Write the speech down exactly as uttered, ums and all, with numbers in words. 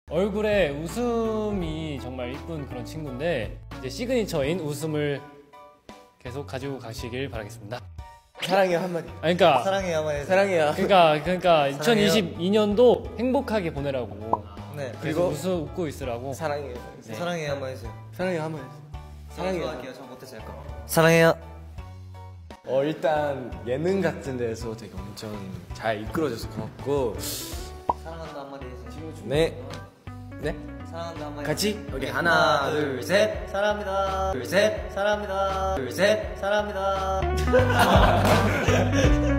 얼굴에 웃음이 정말 이쁜 그런 친구인데 이제 시그니처인 웃음을 계속 가지고 가시길 바라겠습니다. 사랑해요 한마디. 아, 그러니까 사랑해요 한마디. 사랑해요. 그러니까 그러니까 이천이십이 년도 행복하게 보내라고. 네. 그리고 그리고 웃어 웃고 있으라고. 사랑해요. 네. 사랑해요 한번 해주세요. 사랑해요 한마디. 사랑해요. 할게요. 저 못해서 할까. 사랑해요. 어 일단 예능 같은 데서 되게 엄청 잘 이끌어줘서 고맙고. 사랑한다 한마디 해주세요. 네. 네? 사랑한다 한마디. 같이? 오케이 하나, 하나 둘, 셋. 사랑합니다. 둘, 셋. 사랑합니다. 둘, 셋. 사랑합니다.